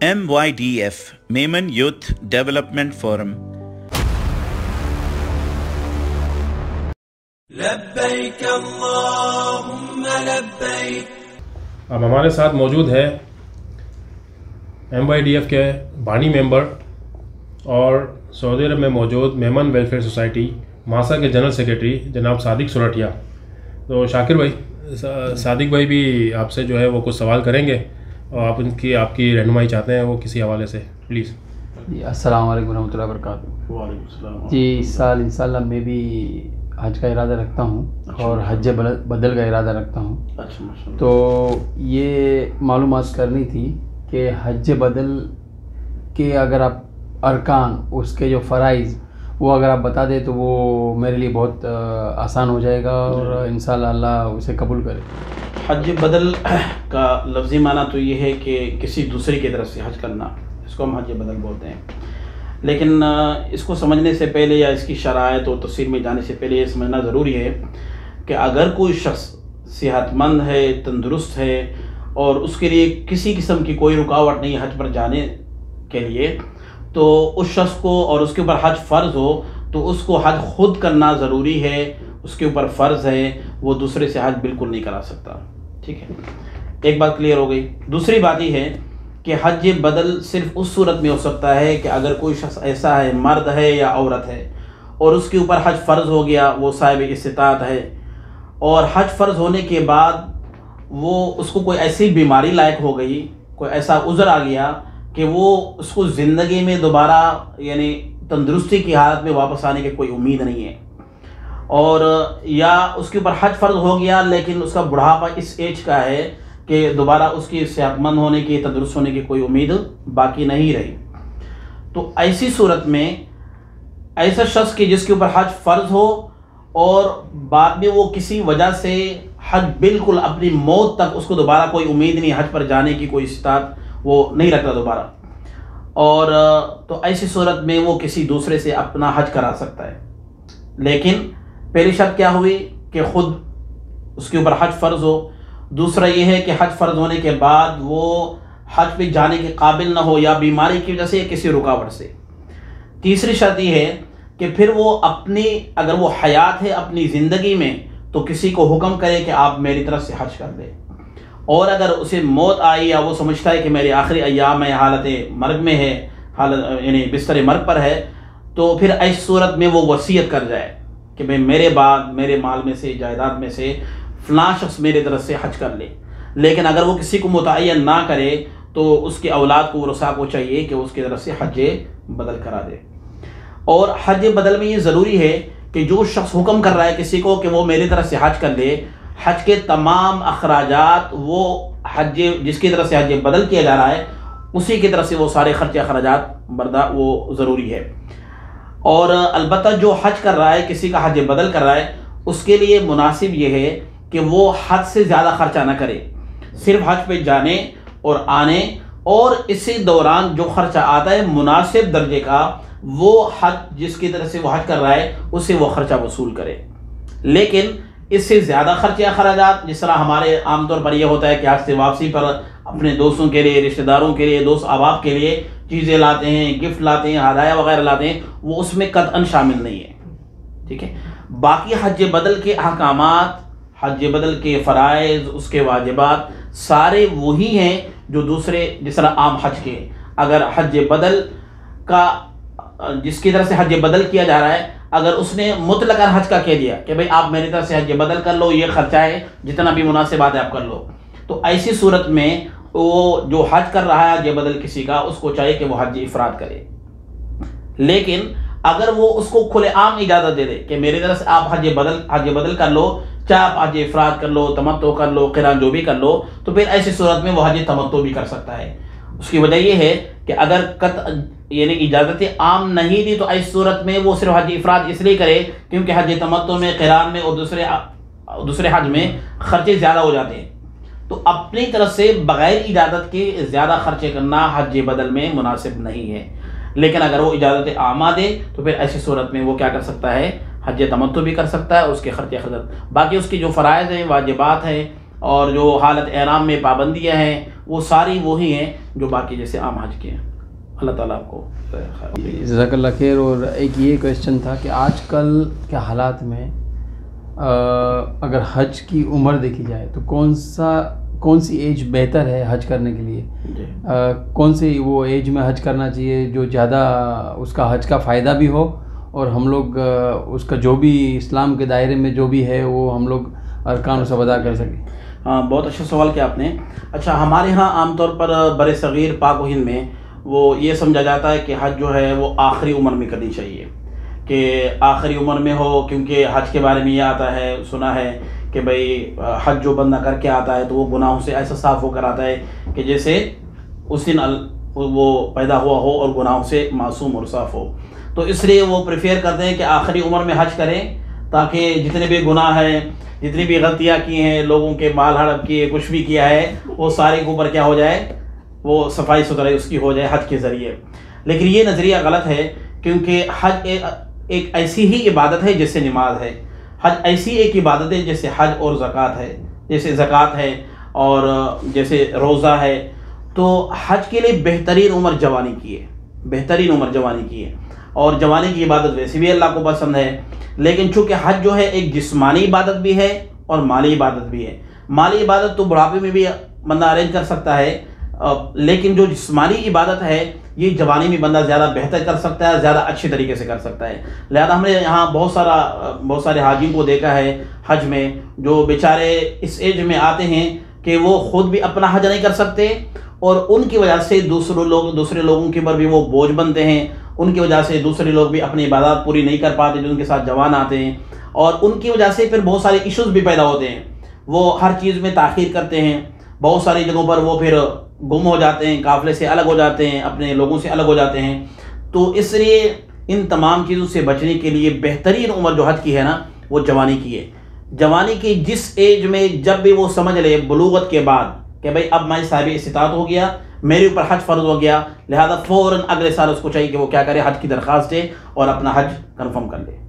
MYDF Maiman Youth Development Forum. لبیک اللہم لبیک. اب ہمارے ساتھ موجود ہے MYDF کے بانی ممبر اور سعودی عرب میں موجود میمن ویلفیئر سوسائٹی ماسا کے جنرل سیکریٹری جناب صادق سورٹیا. تو شاکر بھائی، صادق بھائی بھی آپ سے جو ہے وہ کچھ سوال کریں گے اور آپ کی رہنمائی چاہتے ہیں وہ کسی حوالے سے، پلیز. جی السلام علیکم ورحمۃ اللہ وبرکاتہ. وعلیکم السلام. جی اس سال انشاءاللہ میں بھی حج کا ارادہ رکھتا ہوں اور حج بدل کا ارادہ رکھتا ہوں. تو یہ معلومات کرنی تھی کہ حج بدل کے اگر آپ ارکان، اس کے جو فرائض وہ اگر آپ بتا دیں تو وہ میرے لیے بہت آسان ہو جائے گا اور انشاءاللہ اللہ اسے قبول کرے. حج بدل کا لفظی معنی تو یہ ہے کہ کسی دوسرے کی طرف سے حج کرنا، اس کو ہم حج بدل بولتے ہیں. لیکن اس کو سمجھنے سے پہلے یا اس کی شرائط اور تفصیل میں جانے سے پہلے یہ سمجھنا ضروری ہے کہ اگر کوئی شخص صحت مند ہے، تندرست ہے اور اس کے لیے کسی قسم کی کوئی رکاوٹ نہیں حج پر جانے کے لیے، تو اس شخص کو اور اس کے اوپر حج فرض ہو تو اس کو حج خود کرنا ضروری ہے، اس کے اوپر فرض ہے، وہ دوسرے سے حج بالکل نہیں کرا سکتا. ٹھیک ہے، ایک بات کلیئر ہو گئی. دوسری بات یہ ہے کہ حج بدل صرف اس صورت میں ہو سکتا ہے کہ اگر کوئی شخص ایسا ہے، مرد ہے یا عورت ہے، اور اس کے اوپر حج فرض ہو گیا، وہ صاحب استطاعت ہے، اور حج فرض ہونے کے بعد وہ اس کو کوئی ایسی بیماری لاحق ہو گئی، کوئی ایسا عذر آ گیا کہ وہ اس کو زندگی میں دوبارہ یعنی تندرستی کی حالت میں واپس آنے کی کوئی امید نہیں ہے، اور یا اس کے اوپر حج فرض ہو گیا لیکن اس کا بڑھاپا اس ایج کا ہے کہ دوبارہ اس کی صحت مند ہونے کی، تندرست ہونے کی کوئی امید باقی نہیں رہی. تو ایسی صورت میں ایسا شخص کہ جس کے اوپر حج فرض ہو اور بعد میں وہ کسی وجہ سے حج بالکل اپنی موت تک اس کو دوبارہ کوئی امید نہیں، حج پر جانے کی کوئی استطاعت وہ نہیں رکھتا دوبارہ، اور تو ایسی صورت میں وہ کسی دوسرے سے اپنا حج کرا سکتا ہے. لیکن پہلی شرط کیا ہوئی کہ خود اس کے اوپر حج فرض ہو. دوسرا یہ ہے کہ حج فرض ہونے کے بعد وہ حج پہ جانے کے قابل نہ ہو یا بیماری کی وجہ سے یا کسی رکاوٹ سے. تیسری شرط یہ ہے کہ پھر وہ اپنی، اگر وہ حیات ہے اپنی زندگی میں، تو کسی کو حکم کرے کہ آپ میری طرف سے حج کر دیں، اور اگر اسے موت آئی یا وہ سمجھتا ہے کہ میرے آخری ایام میں حالت مرگ میں ہے، حالت یعنی بستر مرگ پر ہے، تو پھر اس صورت میں وہ وصیت کر جائے کہ بھئی میرے بعد میرے مال میں سے، جائیداد میں سے فلاں شخص میرے طرف سے حج کر لے. لیکن اگر وہ کسی کو متعین نہ کرے تو اس کے اولاد کو، ورثاء کو چاہیے کہ اس کی طرف سے حج بدل کرا دے. اور حج بدل میں یہ ضروری ہے کہ جو شخص حکم کر رہا ہے کسی کو کہ وہ میری طرف سے حج کر لے، حج کے تمام اخراجات وہ حج جس کی طرف سے حج بدل کیا جا رہا ہے اسی کی طرف سے وہ سارے خرچے اخراجات وہ ضروری ہے. اور البتہ جو حج کر رہا ہے، کسی کا حج بدل کر رہا ہے، اس کے لیے مناسب یہ ہے کہ وہ حد سے زیادہ خرچہ نہ کرے. صرف حج پہ جانے اور آنے اور اسی دوران جو خرچہ آتا ہے مناسب درجے کا، وہ حج جس کی طرف سے وہ حج کر رہا ہے اس سے وہ خرچہ وصول کرے. لیکن اس سے زیادہ خرچے اخراجات، جس طرح ہمارے عام طور پر یہ ہوتا ہے کہ حج سے واپسی پر اپنے دوستوں کے لیے، رشتہ داروں کے لیے، دوست احباب کے لیے چیزیں لاتے ہیں، گفٹ لاتے ہیں، ہدایہ وغیرہ لاتے ہیں، وہ اس میں قطعاً شامل نہیں ہے. ٹھیک ہے، باقی حج بدل کے احکامات، حج بدل کے فرائض، اس کے واجبات سارے وہی ہیں جو دوسرے جس طرح عام حج کے. اگر حج بدل کا جس کی طرف سے حج بدل کیا جا رہا ہے، اگر اس نے مطلق حج کا کہہ دیا کہ بھئی آپ میری طرف سے حج بدل کر لو، یہ خرچہ ہے، جتنا بھی مناسبات ہے آپ کر لو، تو ایسی صورت میں وہ جو حج کر رہا ہے حج بدل کسی کا، اس کو چاہیے کہ وہ حج افراد کرے. لیکن اگر وہ اس کو کھلے عام اجازت دے دے کہ میری طرف سے آپ حج بدل کر لو، چاہے آپ حج افراد کر لو، تمتع کر لو، قران جو بھی کر لو، تو پھر ایسی صورت میں وہ حج تمتع بھی کر سکتا ہے. اس کی وجہ یہ ہے کہ اگر یعنی اجازت عام نہیں دی تو ایسی صورت میں وہ صرف حج افراد اس لیے کرے کیونکہ حج تمتع میں، قران میں اور دوسرے حج میں خرچے زیادہ ہو جاتے ہیں. تو اپنی طرف سے بغیر اجازت کے زیادہ خرچے کرنا حج بدل میں مناسب نہیں ہے. لیکن اگر وہ اجازت عامہ دے تو پھر ایسی صورت میں وہ کیا کر سکتا ہے، حج تمتع بھی کر سکتا ہے، اس کے خرچے اخراجات. باقی اس کی جو فرائض ہیں، واجبات ہیں اور جو حالت احرام میں پابندیاں ہیں وہ ساری وہی ہیں جو باقی جیسے عام حج کے ہیں. اللہ تعالیٰ آپ کو جزاک اللہ خیر. اور ایک یہ کویشچن تھا کہ آج کل کے حالات میں اگر حج کی عمر دیکھی جائے تو کون سی ایج بہتر ہے حج کرنے کے لیے؟ کون سی وہ ایج میں حج کرنا چاہیے جو زیادہ اس کا حج کا فائدہ بھی ہو اور ہم لوگ اس کا جو بھی اسلام کے دائرے میں جو بھی ہے وہ ہم لوگ ارکان اسے ادا کر سکیں؟ ہاں، بہت اچھا سوال کیا آپ نے. اچھا، ہمارے ہاں عام طور پر بر صغیر پاک و ہند میں وہ یہ سمجھا جاتا ہے کہ حج جو ہے وہ آخری عمر میں کرنی چاہیے، کہ آخری عمر میں ہو، کیونکہ حج کے بارے میں یہ آتا ہے، سنا ہے کہ بھئی حج جو بندہ کر کے آتا ہے تو وہ گناہوں سے ایسا صاف ہو کر آتا ہے کہ جیسے اس دن وہ پیدا ہوا ہو اور گناہوں سے معصوم اور صاف ہو. تو اس لیے وہ پریفیئر کرتے ہیں کہ آخری عمر میں حج کریں تاکہ جتنے بھی گناہ ہیں، جتنی بھی غلطیاں کی ہیں، لوگوں کے مال ہڑپ کیے، کچھ بھی کیا ہے، وہ سارے کے اوپر کیا ہو جائے، وہ صفائی ستھرائی اس کی ہو جائے حج کے ذریعے. لیکن یہ نظریہ غلط ہے، کیونکہ حج ایک ایسی ہی عبادت ہے جیسے نماز ہے. حج ایسی ایک عبادت ہے جیسے حج اور زکوٰۃ ہے، جیسے زکوٰۃ ہے اور جیسے روزہ ہے. تو حج کے لیے بہترین عمر جوانی کی ہے، بہترین عمر جوانی کی ہے. اور جوانی کی عبادت ویسے بھی اللہ کو پسند ہے، لیکن چونکہ حج جو ہے ایک جسمانی عبادت بھی ہے اور مالی عبادت بھی ہے. مالی عبادت تو بڑھاپے میں بھی بندہ ارینج کر سکتا ہے، لیکن جو جسمانی عبادت ہے یہ جوانی میں بندہ زیادہ بہتر کر سکتا ہے، زیادہ اچھے طریقے سے کر سکتا ہے. لہذا ہم نے یہاں بہت سارے حاجیوں کو دیکھا ہے حج میں، جو بیچارے اس ایج میں آتے ہیں کہ وہ خود بھی اپنا حج نہیں کر سکتے، اور ان کی وجہ سے دوسرے لوگوں کے اوپر بھی وہ بوجھ بنتے ہیں. ان کی وجہ سے دوسرے لوگ بھی اپنی عبادات پوری نہیں کر پاتے جو ان کے ساتھ جوان آتے ہیں، اور ان کی وجہ سے پھر بہت سارے ایشوز بھی پیدا ہوتے ہیں. وہ ہر چیز میں تاخیر کرتے ہیں، بہت ساری جگہوں پر وہ پھر گم ہو جاتے ہیں، قافلے سے الگ ہو جاتے ہیں، اپنے لوگوں سے الگ ہو جاتے ہیں. تو اس لیے ان تمام چیزوں سے بچنے کے لیے بہترین عمر جو حج کی ہے نا وہ جوانی کی ہے. جوانی کی جس ایج میں جب بھی وہ سمجھ لے بلوغت کے بعد کہ بھائی اب میں صاحب استطاعت ہو گیا، میرے اوپر حج فرض ہو گیا، لہذا فوراً اگلے سال اس کو چاہیے کہ وہ کیا کرے، حج کی درخواست دے اور اپنا حج کنفرم کر لے.